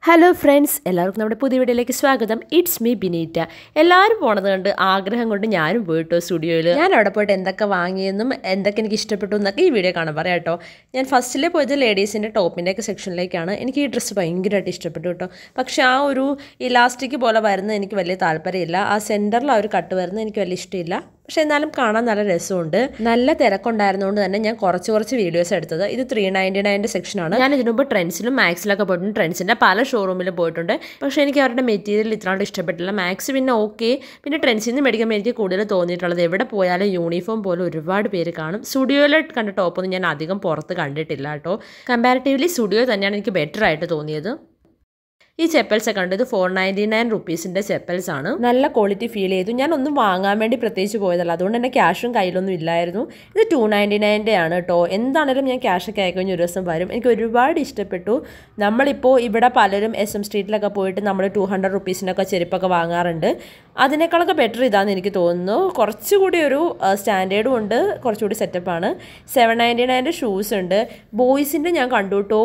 Hello friends, എല്ലാവർക്കും നമ്മുടെ പുതിയ വീഡിയോയിലേക്ക് സ്വാഗതം. It's me Bineeta. എല്ലാവരും പോണത് കണ്ട് ആഗ്രഹം കൊണ്ട് ഞാനും പോയിട്ടോ സ്റ്റുഡിയോയിൽ. ഞാൻ അവിടെ പോയിട്ട് എന്തൊക്കെ വാങ്ങിയെന്നും എന്തൊക്കെ എനിക്ക് ഇഷ്ടപ്പെട്ടു എന്നൊക്കെ ഈ വീഡിയോ കാണാൻ പറയാം കേട്ടോ. ഞാൻ ഫസ്റ്റിലെ പോയത് ലേഡീസിൻ്റെ ടോപ്പിൻ്റെയൊക്കെ സെക്ഷനിലേക്കാണ്. എനിക്ക് ഈ ഡ്രസ്സ് ഭയങ്കരമായിട്ട് ഇഷ്ടപ്പെട്ടു കേട്ടോ. പക്ഷേ ആ ഒരു ഇലാസ്റ്റിക് പോലെ വരുന്നത് എനിക്ക് വലിയ താല്പര്യമില്ല. ആ സെൻറ്ററിൽ ആ ഒരു കട്ട് വരുന്നത് എനിക്ക് വലിയ ഇഷ്ടമില്ല. പക്ഷേ എന്നാലും കാണാൻ നല്ല രസമുണ്ട്. നല്ല തിരക്കുണ്ടായിരുന്നതുകൊണ്ട് തന്നെ ഞാൻ കുറച്ച് വീഡിയോസ് എടുത്തത്. ഇത് 399 സെക്ഷനാണ്. ഞാൻ ഇതിനു മുമ്പ് ട്രെൻഡ്സിലും മാക്സിലൊക്കെ പോയിട്ടുണ്ട്. ട്രെൻഡ്സിൻ്റെ പല ഷോറൂമിൽ പോയിട്ടുണ്ട്. പക്ഷേ എനിക്ക് അവരുടെ മെറ്റീരിയൽ ഇത്രയും ഇഷ്ടപ്പെട്ടില്ല. മാക്സ് പിന്നെ ഓക്കെ. പിന്നെ ട്രെൻഡ്സിൽ നിന്ന് മേടിക്കുമ്പോൾ എനിക്ക് കൂടുതൽ തോന്നിയിട്ടുള്ളത് എവിടെ പോയാലും യൂണിഫോം പോലെ ഒരുപാട് പേര് കാണും. സ്റ്റുഡിയോയിൽ കണ്ട ടോപ്പൊന്നും ഞാൻ അധികം പുറത്ത് കണ്ടിട്ടില്ല കേട്ടോ. കമ്പാരിറ്റീവ്ലി സ്റ്റുഡിയോ തന്നെയാണ് എനിക്ക് ബെറ്റർ ആയിട്ട് തോന്നിയത്. ഈ ചെപ്പൽസ് ഒക്കെ ഉണ്ട്. ഇത് 499 റുപ്പീസിൻ്റെ ചെപ്പൽസ് ആണ്. നല്ല ക്വാളിറ്റി ഫീൽ ചെയ്തു. ഞാൻ ഒന്നും വാങ്ങാൻ വേണ്ടി പ്രത്യേകിച്ച് പോയതല്ല, അതുകൊണ്ട് തന്നെ ക്യാഷും കയ്യിലൊന്നും ഇല്ലായിരുന്നു. ഇത് 299 ആണ് കേട്ടോ. എന്താണെങ്കിലും ഞാൻ ക്യാഷൊക്കെ ആയിക്കഴിഞ്ഞ് ഒരു ദിവസം വരും. എനിക്ക് ഒരുപാട് ഇഷ്ടപ്പെട്ടു. നമ്മളിപ്പോൾ ഇവിടെ പലരും SM സ്ട്രീറ്റിലൊക്കെ പോയിട്ട് നമ്മൾ 200 റുപ്പീസിനൊക്കെ ചെരുപ്പൊക്കെ വാങ്ങാറുണ്ട്. അതിനേക്കാളൊക്കെ ബെറ്റർ ഇതാണെന്ന് എനിക്ക് തോന്നുന്നു. കുറച്ചുകൂടി ഒരു സ്റ്റാൻഡേർഡും ഉണ്ട്, കുറച്ചുകൂടി സെറ്റപ്പാണ്. 799 ഷൂസ് ഉണ്ട്. ബോയ്സിൻ്റെ ഞാൻ കണ്ടു കേട്ടോ.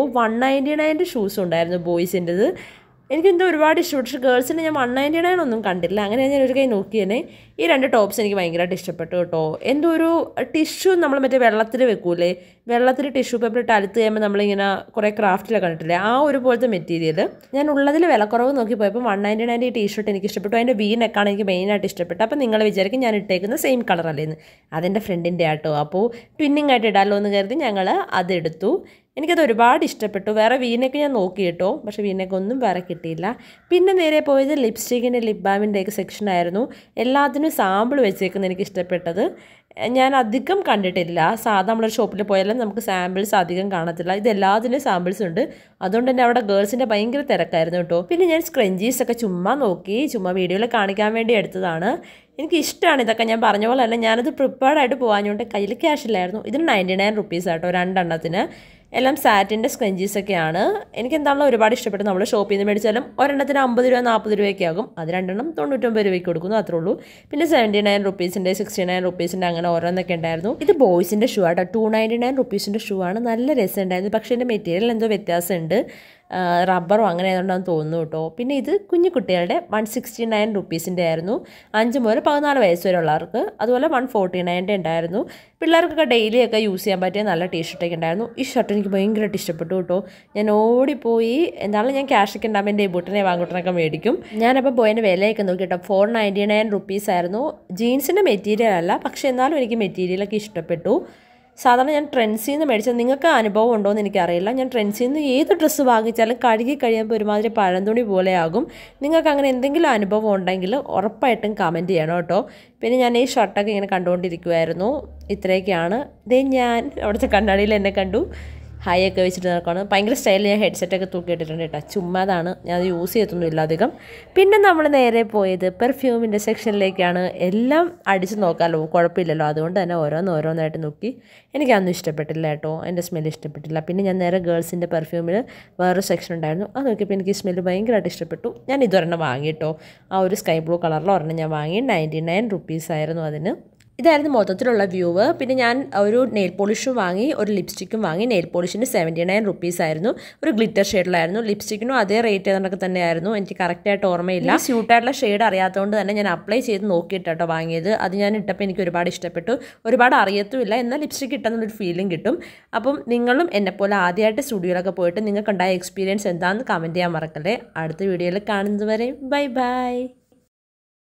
199 ഷൂസ് ഉണ്ടായിരുന്നു ബോയ്സിൻ്റെത്. എനിക്കെന്തോ ഒരുപാട് ഇഷ്ടപ്പെട്ടു. പക്ഷേ ഗേൾസിന് ഞാൻ 199 ഒന്നും കണ്ടില്ല. അങ്ങനെ ഞാൻ ഒരു കൈ നോക്കിയേനെ. ഈ രണ്ട് ടോപ്സ് എനിക്ക് ഭയങ്കരമായിട്ട് ഇഷ്ടപ്പെട്ടു കേട്ടോ. എന്തോ ഒരു ടിഷ്യൂ നമ്മൾ മറ്റേ വെള്ളത്തിൽ വെക്കൂലേ, വെള്ളത്തിൽ ടിഷ്യൂ പേപ്പർ ഇട്ട് അലുത്ത് കഴിയുമ്പോൾ നമ്മളിങ്ങനെ കുറേ ക്രാഫ്റ്റിലൊക്കെ കണ്ടിട്ടില്ലേ, ആ ഒരു പോലത്തെ മെറ്റീരിയൽ. ഞാൻ ഉള്ളതിൽ വിലക്കുറവ് നോക്കി പോയപ്പോൾ 199 ഈ ടീഷർട്ട് എനിക്ക് ഇഷ്ടപ്പെട്ടു. അതിൻ്റെ വീനെക്കാണ് എനിക്ക് മെയിനായിട്ട് ഇഷ്ടപ്പെട്ടു. അപ്പോൾ നിങ്ങൾ വിചാരിക്കും ഞാൻ ഇട്ടേക്കുന്ന സെയിം കളർ അല്ലേന്ന്. അതെൻ്റെ ഫ്രണ്ടിൻ്റെ ആട്ടോ. അപ്പോൾ ട്വിന്നിങ് ആയിട്ട് ഇടാമല്ലോ എന്ന് കരുതി ഞങ്ങൾ അതെടുത്തു. എനിക്കത് ഒരുപാട് ഇഷ്ടപ്പെട്ടു. വേറെ വീനൊക്കെ ഞാൻ നോക്കി കേട്ടോ, പക്ഷേ വീനൊക്കെ ഒന്നും വേറെ കിട്ടിയില്ല. പിന്നെ നേരെ പോയത് ലിപ്സ്റ്റിക്കിൻ്റെ ലിപ് ബാമിൻ്റെയൊക്കെ സെക്ഷനായിരുന്നു. എല്ലാത്തിനും സാമ്പിൾ വെച്ചേക്കുന്നത് എനിക്ക് ഇഷ്ടപ്പെട്ടത്. ഞാൻ അധികം കണ്ടിട്ടില്ല. സാധാരണ നമ്മളൊരു ഷോപ്പിൽ പോയാലും നമുക്ക് സാമ്പിൾസ് അധികം കാണത്തില്ല. ഇത് എല്ലാത്തിനും സാമ്പിൾസ് ഉണ്ട്. അതുകൊണ്ട് തന്നെ അവിടെ ഗേൾസിൻ്റെ ഭയങ്കര തിരക്കായിരുന്നു കേട്ടോ. പിന്നെ ഞാൻ സ്ക്രഞ്ചീസൊക്കെ ചുമ്മാ നോക്കി, ചുമ്മാ വീഡിയോയിൽ കാണിക്കാൻ വേണ്ടി എടുത്തതാണ്. എനിക്ക് ഇഷ്ടമാണ് ഇതൊക്കെ. ഞാൻ പറഞ്ഞ പോലെ തന്നെ ഞാനത് പ്രിപ്പയർഡായിട്ട് പോകാഞ്ഞുകൊണ്ട് കയ്യിൽ ക്യാഷ് ഇല്ലായിരുന്നു. ഇതിന് 99 റുപ്പീസ് ആട്ടോ രണ്ടെണ്ണത്തിന്. എല്ലാം സാറ്റിൻ്റെ സ്ക്രഞ്ചീസൊക്കെയാണ്. എനിക്കെന്താണല്ലോ ഒരുപാട് ഇഷ്ടപ്പെട്ടു. നമ്മൾ ഷോപ്പിൽ നിന്ന് മേടിച്ചാലും ഒരെണ്ണത്തിന് 50 രൂപ 40 രൂപയൊക്കെ ആകും. അത് രണ്ടെണ്ണം 99 രൂപയ്ക്ക് കൊടുക്കുന്നു, അത്രേ ഉള്ളൂ. പിന്നെ 79 റുപ്പീസിൻ്റെ 69 റുപ്പീസിൻ്റെ അങ്ങനെ ഓരോന്നൊക്കെ ഉണ്ടായിരുന്നു. ഇത് ബോയ്സിൻ്റെ ഷൂ ആട്ടോ. 299 റുപ്പീസിൻ്റെ ഷൂ ആണ്. നല്ല രസമുണ്ടായിരുന്നു. പക്ഷേ എൻ്റെ മെറ്റീരിയൽ എന്തോ വ്യത്യാസമുണ്ട്. റബ്ബറോ അങ്ങനെ ഏതാണ്ടാന്ന് തോന്നുന്നു കേട്ടോ. പിന്നെ ഇത് കുഞ്ഞു കുട്ടികളുടെ 169 റുപ്പീസിൻ്റെ ആയിരുന്നു. 5 മുതൽ 14 വയസ്സ് വരെ ഉള്ളവർക്ക്. അതുപോലെ 149 ഉണ്ടായിരുന്നു. പിള്ളേർക്കൊക്കെ ഡെയിലിയൊക്കെ യൂസ് ചെയ്യാൻ പറ്റിയ നല്ല ടീഷർട്ടൊക്കെ ഉണ്ടായിരുന്നു. ഈ ഷർട്ട് എനിക്ക് ഭയങ്കരമായിട്ട് ഇഷ്ടപ്പെട്ടു കേട്ടോ. ഞാൻ ഓടിപ്പോയി, എന്താണെങ്കിലും ഞാൻ ക്യാഷൊക്കെ ഉണ്ടാകുമ്പോൾ എൻ്റെ ബുട്ടനെ വാങ്ങൂട്ടനൊക്കെ മേടിക്കും. ഞാനപ്പോൾ പോയതിൻ്റെ വിലയൊക്കെ നോക്കി കേട്ടോ. 499 റുപ്പീസ് ആയിരുന്നു. ജീൻസിൻ്റെ മെറ്റീരിയൽ അല്ല, പക്ഷേ എന്നാലും എനിക്ക് മെറ്റീരിയലൊക്കെ ഇഷ്ടപ്പെട്ടു. സാധാരണ ഞാൻ ട്രെൻഡ്സിൽ നിന്ന് മേടിച്ചത്, നിങ്ങൾക്ക് അനുഭവം ഉണ്ടോ എന്ന് എനിക്കറിയില്ല. ഞാൻ ട്രെൻഡ്സിൽ നിന്ന് ഏത് ഡ്രസ്സ് വാങ്ങിച്ചാലും കഴുകി കഴിയുമ്പോൾ ഒരുമാതിരി പഴന്തുണി പോലെ ആകും. നിങ്ങൾക്ക് അങ്ങനെ എന്തെങ്കിലും അനുഭവം ഉണ്ടെങ്കിൽ ഉറപ്പായിട്ടും കമൻറ്റ് ചെയ്യണം കേട്ടോ. പിന്നെ ഞാൻ ഈ ഷർട്ടൊക്കെ ഇങ്ങനെ കണ്ടുകൊണ്ടിരിക്കുമായിരുന്നു. ഇത്രയൊക്കെയാണ്. ഇതേ ഞാൻ അവിടുത്തെ കണ്ണാടിയിൽ എന്നെ കണ്ടു ഹൈ ഒക്കെ വെച്ചിട്ട് നടക്കുകയാണ്. ഭയങ്കര സ്റ്റൈലിൽ ഞാൻ ഹെഡ്സെറ്റൊക്കെ തൂക്കിയിട്ടിട്ടുണ്ട് കേട്ടോ. ചുമ്മാതാണ്, ഞാൻ അത് യൂസ് ചെയ്യത്തൊന്നുമില്ല അധികം. പിന്നെ നമ്മൾ നേരെ പോയത് പെർഫ്യൂമിൻ്റെ സെക്ഷനിലേക്കാണ്. എല്ലാം അടിച്ച് നോക്കാമല്ലോ, കുഴപ്പമില്ലല്ലോ. അതുകൊണ്ട് തന്നെ ഓരോന്നായിട്ട് നോക്കി. എനിക്കതൊന്നും ഇഷ്ടപ്പെട്ടില്ല കേട്ടോ. എൻ്റെ സ്മെല്ല് ഇഷ്ടപ്പെട്ടില്ല. പിന്നെ ഞാൻ നേരെ ഗേൾസിൻ്റെ പെർഫ്യൂമിൽ വേറൊരു സെക്ഷൻ ഉണ്ടായിരുന്നു. അത് നോക്കിയപ്പോൾ എനിക്ക് സ്മെല്ല് ഭയങ്കരമായിട്ട് ഇഷ്ടപ്പെട്ടു. ഞാൻ ഇതൊരെണ്ണം വാങ്ങി കേട്ടോ. ആ ഒരു സ്കൈ ബ്ലൂ കളറിൽ ഒരെണ്ണം ഞാൻ വാങ്ങി. 99 റുപ്പീസ് ആയിരുന്നു അതിന്. ഇതായിരുന്നു മൊത്തത്തിലുള്ള വ്യൂവ്. പിന്നെ ഞാൻ ഒരു നെയിൽ പോളിഷും വാങ്ങി, ഒരു ലിപ്സ്റ്റിക്കും വാങ്ങി. നെയിൽ പോളിഷിന് 79 റുപ്പീസ് ആയിരുന്നു. ഒരു ഗ്ലിറ്റർ ഷെയ്ഡിലായിരുന്നു. ലിപ്സ്റ്റിക്കിനും അതേ റേറ്റ് ഏതാണ്ടൊക്കെ തന്നെയായിരുന്നു. എനിക്ക് കറക്റ്റായിട്ട് ഓർമ്മയില്ല. സ്യൂട്ടായിട്ടുള്ള ഷെയ്ഡ് അറിയാത്തതുകൊണ്ട് തന്നെ ഞാൻ അപ്ലൈ ചെയ്ത് നോക്കിയിട്ടോ വാങ്ങിയത്. അത് ഞാൻ ഇട്ടപ്പോൾ എനിക്ക് ഒരുപാട് ഇഷ്ടപ്പെട്ടു. ഒരുപാട് അറിയത്തുമില്ല, എന്നാൽ ലിപ്സ്റ്റിക്ക് ഇട്ടെന്നുള്ളൊരു ഫീലിംഗ് കിട്ടും. അപ്പം നിങ്ങളും എന്നെപ്പോലെ ആദ്യമായിട്ട് സ്റ്റുഡിയോയിലൊക്കെ പോയിട്ട് നിങ്ങൾക്കുണ്ടായ എക്സ്പീരിയൻസ് എന്താണെന്ന് കമൻറ്റ് ചെയ്യാൻ മറക്കല്ലേ. അടുത്ത വീഡിയോയിൽ കാണുന്നത് വരെ ബൈ ബൈ.